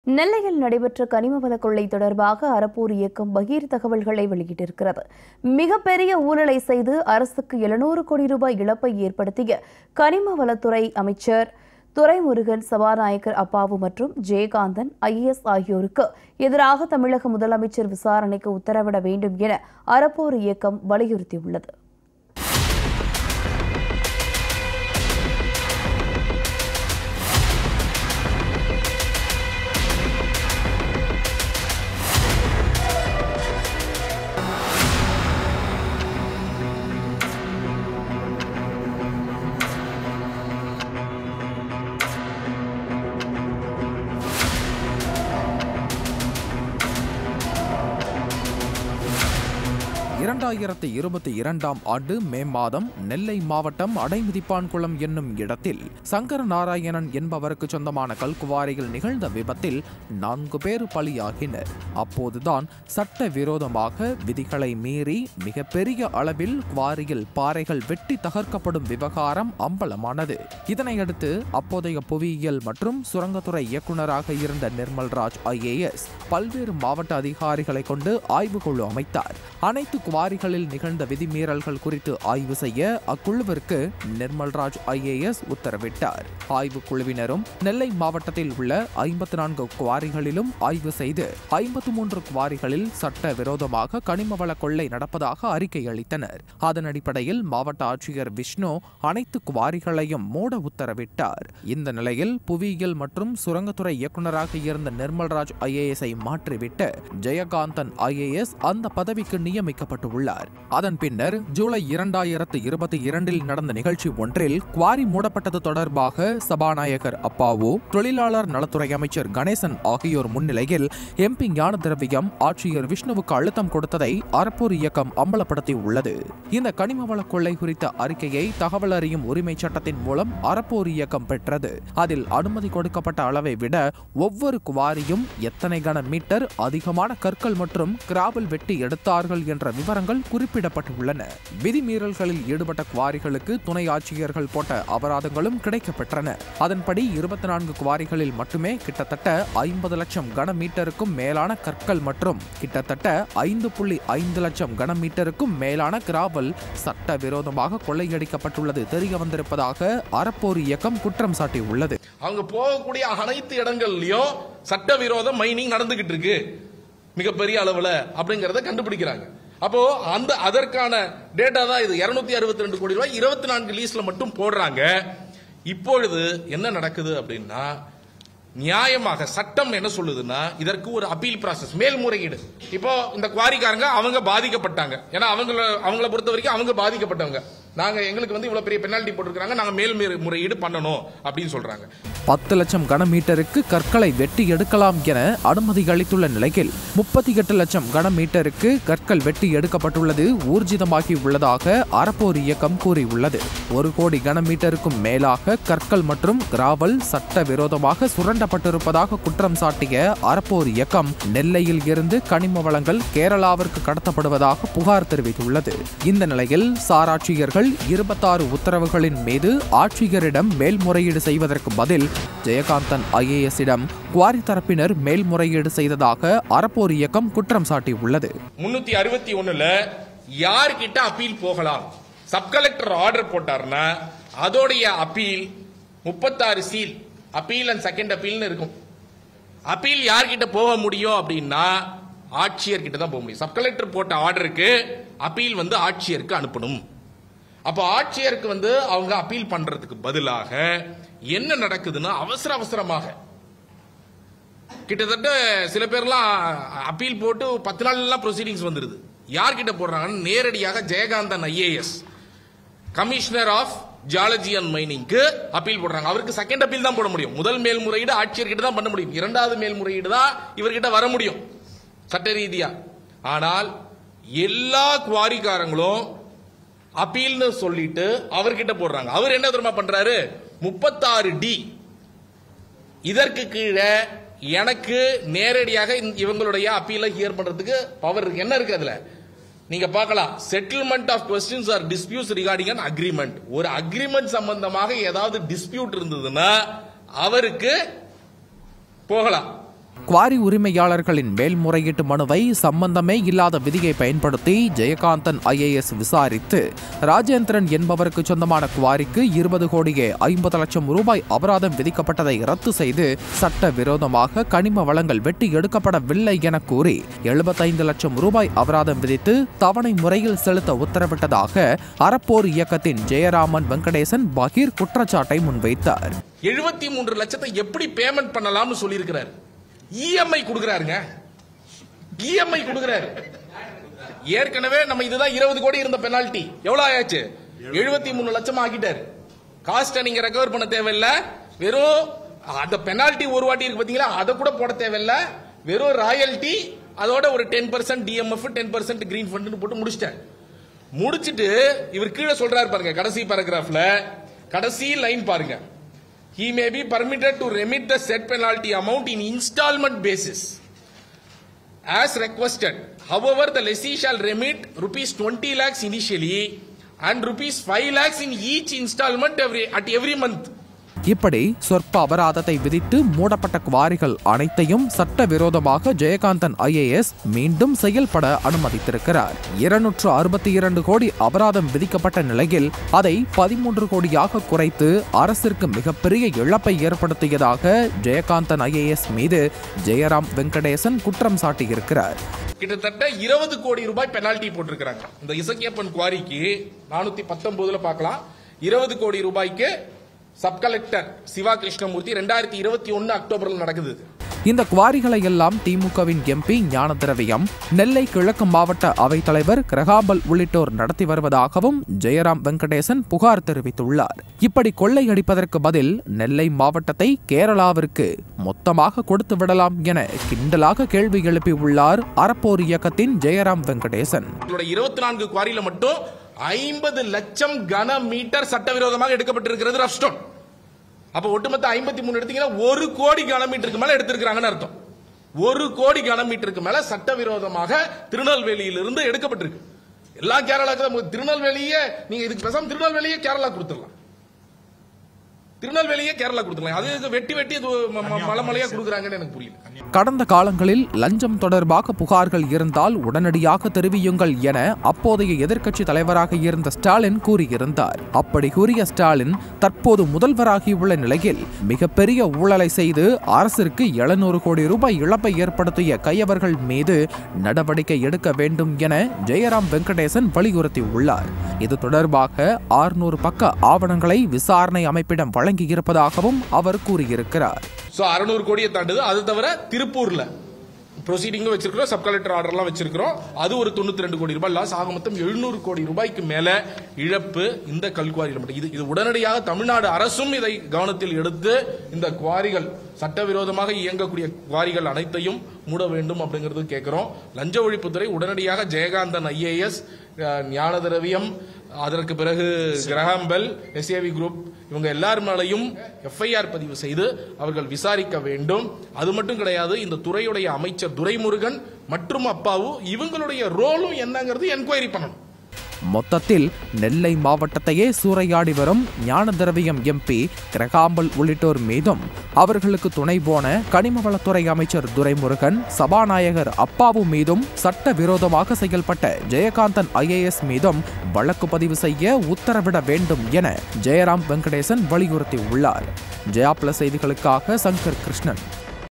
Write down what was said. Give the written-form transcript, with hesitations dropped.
நெல்லையில் நடைபெற்ற கனிமவள கொள்ளை தொடர்பாக அறப்போர் இயக்கம் பகீர் தகவல்களை வெளியிட்டிருக்கிறது. மிகப்பெரிய ஊழலை செய்து அரசுக்கு 700 கோடி ரூபாய் இழப்பை ஏற்படுத்திய கனிமவளத்துறை அமைச்சர் துரைமுருகன், சபாநாயகர் அப்பாவு மற்றும் ஜெயகாந்தன் IAS ஆகியோருக்கு எதிராக தமிழக முதலமைச்சர் விசாரணைக்கு உத்தரவிட வேண்டும் என அறப்போர் இயக்கம் வலியுறுத்தியுள்ளது. ஆண்டு மே மாதம் நெல்லை மாவட்டம் அடைமிதிப்பான்குளம் என்னும் இடத்தில் சங்கர நாராயணன் என்பவருக்கு சொந்தமான கல்குவாரியில் நிகழ்ந்த விபத்தில் 4 பேர் பலியாகினர். அப்போதுதான் சட்ட விரோதமாக விதிகளை மீறி மிகப்பெரிய அளவில் குவாரியில் பாறைகள் வெட்டி தகர்க்கப்படும் விவகாரம் அம்பலமானது. இதனையடுத்து அப்போதைய புவியியல் மற்றும் சுரங்கத்துறை இயக்குநராக இருந்த நிர்மல்ராஜ் IAS பல்வேறு மாவட்ட அதிகாரிகளை கொண்டு ஆய்வுக்குழு அமைத்தார். அனைத்து குவாரிகளில் நிகழ்ந்த விதிமீறல்கள் குறித்து ஆய்வு செய்ய அக்குழுவிற்கு நிர்மல்ராஜ் IAS உத்தரவிட்டார். ஆய்வுக்குழுவினரும் நெல்லை மாவட்டத்தில் உள்ள 54 குவாரிகளிலும் ஆய்வு செய்து 53 குவாரிகளில் சட்ட விரோதமாக கனிமவள கொள்ளை நடப்பதாக அறிக்கை அளித்தனர். அதன் அடிப்படையில் மாவட்ட ஆட்சியர் விஷ்ணு அனைத்து குவாரிகளையும் மூட உத்தரவிட்டார். இந்த நிலையில் புவியியல் மற்றும் சுரங்கத்துறை இயக்குநராக இருந்த நிர்மல்ராஜ் IAS-ஐ மாற்றிவிட்டு ஜெயகாந்தன் IAS அந்த பதவிக்கு நியமிக்கப்பட்டுள்ளார். அதன் பின்னர் ஜூலை 2022 நடந்த நிகழ்ச்சி ஒன்றில் குவாரி மூடப்பட்டது தொடர்பாக சபாநாயகர் அப்பாவு, தொழிலாளர் நலத்துறை அமைச்சர் கணேசன் ஆகியோர் முன்னிலையில் MP ஞானதிரவியம் ஆட்சியர் விஷ்ணுவுக்கு அழுத்தம் கொடுத்ததை அறப்போர் இயக்கம் அம்பலப்படுத்தியுள்ளது. இந்த கனிமவள கொள்ளை குறித்த அறிக்கையை தகவல் அறியும் உரிமை சட்டத்தின் மூலம் அறப்போர் இயக்கம் பெற்றது. அதில் அனுமதி கொடுக்கப்பட்ட அளவை விட ஒவ்வொரு குவாரியும் எத்தனை கன மீட்டர் அதிகமான கற்கள் மற்றும் கிராவல் வெட்டி எடுத்தார்கள் என்ற விவரங்கள் குறிப்பிடப்பட்டுள்ளன. விதிமீறல்களில் ஈடுபட்ட குவாரிகளுக்கு துணை ஆட்சியர்கள் போட்ட அபராதங்களும் கிடைக்கப்பெற்றன. அதன்படி 24 குவாரிகளில் மட்டுமே கிட்டத்தட்ட 50 லட்சம் கன மீட்டருக்கும் மேலான கற்கள் மற்றும் கிட்டத்தட்ட 5.5 லட்சம் கன மீட்டருக்கும் மேலான கிராவல் சட்டவிரோதமாக கொள்ளையடிக்கப்பட்டுள்ளது தெரிய வந்திருப்பதாக அறப்போர் இயக்கம் குற்றம் சாட்டியுள்ளது. அவங்க போகக்கூடிய அனைத்து இடங்கள்லயும் சட்டவிரோத மைனிங் நடந்துகிட்டு இருக்கு மிகப்பெரிய அளவுல அப்படிங்கறத கண்டுபிடிக்கிறாங்க. அப்போ அதற்கான டேட்டா தான் இது. 262 கோடி ரூபாய் 24 லீஸ்ல மட்டும் போடுறாங்க. இப்பொழுது என்ன நடக்குது அப்படின்னா, நியாயமாக சட்டம் என்ன சொல்லுதுன்னா, இதற்கு ஒரு அப்பீல் ப்ராசஸ், மேல்முறையீடு. இப்போ இந்த குவாரிக்காரங்க அவங்க பாதிக்கப்பட்டாங்க. ஏன்னா அவங்கள பொறுத்த வரைக்கும் அவங்க பாதிக்கப்பட்டவங்க. நாங்க எங்களுக்கு இவ்வளவு பெரிய பெனால்டி போட்டிருக்காங்க, நாங்க மேல்முறையீடு பண்ணணும் அப்படின்னு சொல்றாங்க. 10 லட்சம் கன மீட்டருக்கு கற்களை வெட்டி எடுக்கலாம் என அனுமதி அளித்துள்ள நிலையில் 38 லட்சம் கன மீட்டருக்கு கற்கள் வெட்டி எடுக்கப்பட்டுள்ளது ஊர்ஜிதமாகி உள்ளதாக அறப்போர் இயக்கம் கூறியுள்ளது. 1 கோடி கன மீட்டருக்கும் மேலாக கற்கள் மற்றும் கிராவல் சட்டவிரோதமாக சுரண்டப்பட்டிருப்பதாக குற்றம் சாட்டிய அறப்போர் இயக்கம் நெல்லையில் இருந்து கனிம வளங்கள் கேரளாவிற்கு கடத்தப்படுவதாக புகார் தெரிவித்துள்ளது. இந்த நிலையில் சாராட்சியர்கள் 26 உத்தரவுகளின் மீது ஆட்சியரிடம் மேல்முறையீடு செய்வதற்கு பதில் ஜெயகாந்தன் IAS-இடம் குவாரி தரப்பினர் மேல்முறையீடு செய்ததாக அறப்போர் இயக்கம் குற்றம் சாட்டியுள்ளது. 361ல யார்கிட்ட அப்பீல் போகலாம்? சப் கலெக்டர் ஆர்டர் போட்டார்னா அதோடைய அப்பீல் 36 சீல் அப்பீல் அண்ட் செகண்ட் அப்பீல்னு இருக்கும். அப்பீல் யார்கிட்ட போக முடியும் அப்படின்னா ஆட்சியர் கிட்ட தான் போக முடியும். சப் கலெக்டர் போட்ட ஆர்டருக்கு அப்பீல் ஆட்சியருக்கு அனுப்பணும். அப்ப ஆட்சியருக்கு அவங்க அப்பீல் பண்றதுக்கு பதிலாக என்ன நடக்குதுன்னா, அவசரமாக கிட்டத்தட்ட சில பேர்லாம் அப்பீல் போட்டு 10 நாள் ப்ரொசீடிங்ஸ் வந்துருது. யார்கிட்ட போடுறாங்கன்னு நேரடியாக Jayakanthan IAS, commissioner of geology and மைனிங்க்கு அப்பீல் போடுறாங்க. அவருக்கு செகண்ட் அப்பீல் தான் போட முடியும். முதல் மேல்முறையீடு ஆட்சியர்கிட்ட தான் பண்ண முடியும். 2வது மேல்முறையீடு தான் இவர்கிட்ட வர முடியும் சட்ட ரீதியா. ஆனால் எல்லா குவாரிக்காரங்களும் அப்பீல்னு சொல்லிட்டு அவர்கிட்ட போடுறாங்க. அவர் என்ன தெரியுமா பண்றாரு? 36D இதற்கு கீழே எனக்கு நேரடியாக இவங்களுடைய அப்பீலை ஹியர் பண்றதுக்கு பவர் இருக்கு. என்ன இருக்கு அதுல? நீங்க பார்க்கலாம், settlement of questions or disputes regarding an agreement. ஒரு அக்ரிமெண்ட் சம்பந்தமாக ஏதாவது டிஸ்பியூட் இருந்ததுன்னா அவருக்கு போகலாம். குவாரி உரிமையாளர்களின் மேல்முறையீட்டு மனுவை சம்பந்தமே இல்லாத விதியை பயன்படுத்தி ஜெயகாந்தன் IAS விசாரித்து ராஜேந்திரன் என்பவருக்கு சொந்தமான குவாரிக்கு 20 கோடியே 50 லட்சம் ரூபாய் அபராதம் விதிக்கப்பட்டதை ரத்து செய்து சட்டவிரோதமாக கனிம வளங்கள் வெட்டி எடுக்கப்படவில்லை என கூறி 75 லட்சம் ரூபாய் அபராதம் விதித்து தவணை முறையில் செலுத்த உத்தரவிட்டதாக அறப்போர் இயக்கத்தின் ஜெயராமன் வெங்கடேசன் பகீர் குற்றச்சாட்டை முன்வைத்தார். 73 லட்சத்தை எப்படி பேமெண்ட் பண்ணலாம்னு சொல்லியிருக்கிறார். EMI கொடுக்கிறாருங்க. EMI கொடுக்கிறாரு. ஏற்கனவே நம்ம இதுதான் 20 கோடி இருந்த பெனால்டி எவ்வளவு ஆயாச்சு? 73 லட்சம் ஆக்கிட்டாரு. காஸ்ட நீங்க ரெக்கவர் பண்ண தேவையில்லை. வெறும் அந்த பெனால்டி ஒரு வாட்டி இருக்கு பாத்தீங்களா, அதை கூட போட தேவையில்லை. வெறும் ராயல்டி அதோட ஒரு 10% DMF 10% கிரீன் ஃபண்ட் போட்டு முடிச்சிட்டாரு. முடிச்சிட்டு இவர் கீழே சொல்றாரு பாருங்க, கடைசி பேராகிராஃப்ல கடைசி லைன் பாருங்க. He may be permitted to remit the said penalty amount in installment basis as requested. However, the lessee shall remit rupees 20 lakhs initially and rupees 5 lakhs in each installment at every month. இப்படி சொற்ப அபராதத்தை விதித்து மூடப்பட்ட குவாரிகள் அனைத்தையும் சட்டவிரோதமாக Jayakanthan IAS மீண்டும் செயல்பட அனுமதித்திருக்கிறார். 262 கோடி அபராதம் விதிக்கப்பட்ட நிலையில் அதை 13 கோடியாக குறைத்து அரசிற்கு மிகப்பெரிய இழப்பை ஏற்படுத்தியதாக ஜெயகாந்தன் IAS மீது ஜெயராம் வெங்கடேசன் குற்றம் சாட்டியிருக்கிறார். கிட்டத்தட்ட 20 கோடி ரூபாய் பெனால்டி போட்டிருக்கிறாங்க. இந்த இசக்கியப்பன் குவாரிக்கு 419 பார்க்கலாம். 20 கோடி ரூபாய்க்கு சப் கலெக்டர் சிவா கிருஷ்ணமூர்த்தி 2021 அக்டோபரில் நடக்குது. இந்த குவாரிகளை எல்லாம் திமுகவின் MP ஞானதிரவியம், நெல்லை கிழக்கு மாவட்ட அவைத்தலைவர் கிரகாம்பல் உள்ளிட்டோர் நடத்தி வருவதாகவும் ஜெயராம் வெங்கடேசன் புகார் தெரிவித்துள்ளார். இப்படி கொள்ளையடிப்பதற்கு பதில் நெல்லை மாவட்டத்தை கேரளாவிற்கு மொத்தமாக கொடுத்து விடலாம் என கிண்டலாக கேள்வி எழுப்பியுள்ளார் அறப்போர் இயக்கத்தின் ஜெயராம் வெங்கடேசன். 24 குவாரியில மட்டும் 50 லட்சம் கன மீட்டர் சட்டவிரோதமாக எடுக்கப்பட்டிருக்கிறது ரஃப்ஸ்டோன். அப்ப ஒட்டுமொத்த 53 எடுத்தீங்கன்னா 1 கோடி கனமீட்டருக்கு மேல எடுத்திருக்காங்கன்னு அர்த்தம். 1 கோடி கனமீட்டருக்கு மேல சட்டவிரோதமாக திருநெல்வேலியிலிருந்து எடுக்கப்பட்டிருக்கு. எல்லா கேரளாக்கு திருநெல்வேலியே நீங்க இதுக்கு பேசாம திருநெல்வேலியே கேரளா கொடுத்துடலாம். அது வெட்டி மலைமலையா கொடுக்குறாங்கன்னு எனக்கு புரியல. கடந்த காலங்களில் லஞ்சம் தொடர்பாக புகார்கள் இருந்தால் உடனடியாக தெரிவியுங்கள் என அப்போதைய எதிர்க்கட்சி தலைவராக இருந்த ஸ்டாலின் கூறியிருந்தார். அப்படி கூறிய ஸ்டாலின் தற்போது முதல்வராகியுள்ள நிலையில் மிகப்பெரிய ஊழலை செய்து அரசிற்கு 700 கோடி ரூபாய் இழப்பை ஏற்படுத்திய கையவர்கள் மீது நடவடிக்கை எடுக்க வேண்டும் என ஜெயராம் வெங்கடேசன் வலியுறுத்தியுள்ளார். இது தொடர்பாக 600 பக்க ஆவணங்களை விசாரணை அமைப்பிடம் வழங்கியிருப்பதாகவும் அவர் கூறியிருக்கிறார். 600 கோடியை தாண்டுது. அது தவிர திருப்பூர்ல ப்ரொசீடிங் வச்சிருக்கிறோம், சப் கலெக்டர் ஆர்டர்லாம் வச்சிருக்கிறோம். அது ஒரு 92 கோடி ரூபாய் லாஸ். ஆக மொத்தம் 700 கோடி ரூபாய்க்கு மேல இழப்பு இந்த கல்குவாரியில் மட்டும். இது உடனடியாக தமிழ்நாடு அரசும் இதை கவனத்தில் எடுத்து இந்த குவாரிகள் சட்டவிரோதமாக இயங்கக்கூடிய குவாரிகள் அனைத்தையும் மூட வேண்டும் அப்படிங்கிறது கேட்கிறோம். லஞ்ச ஒழிப்புத்துறை உடனடியாக ஜெயகாந்தன் IAS, ஞானதிரவியம், அதற்கு பிறகு கிரகாம்பெல், SAV குரூப் இவங்க எல்லார் மேலையும் FIR பதிவு செய்து அவர்கள் விசாரிக்க வேண்டும். அது மட்டும் கிடையாது, இந்த துறையுடைய அமைச்சர் துரைமுருகன் மற்றும் அப்பாவு இவங்களுடைய ரோலும் என்னங்கிறது என்கொயரி பண்ணணும். மொத்தத்தில் நெல்லை மாவட்டத்தையே சூறையாடி வரும் ஞானதிரவியம் MP கிரகாம்பல் உள்ளிட்டோர் மீதும் அவர்களுக்கு துணை போன கனிமவளத்துறை அமைச்சர் துரைமுருகன், சபாநாயகர் அப்பாவு மீதும் சட்டவிரோதமாக செயல்பட்ட ஜெயகாந்தன் IAS மீதும் வழக்கு பதிவு செய்ய உத்தரவிட வேண்டும் என ஜெயராம் வெங்கடேசன் வலியுறுத்தியுள்ளார். ஜெயா பிளஸ் செய்திகளுக்காக சங்கர் கிருஷ்ணன்.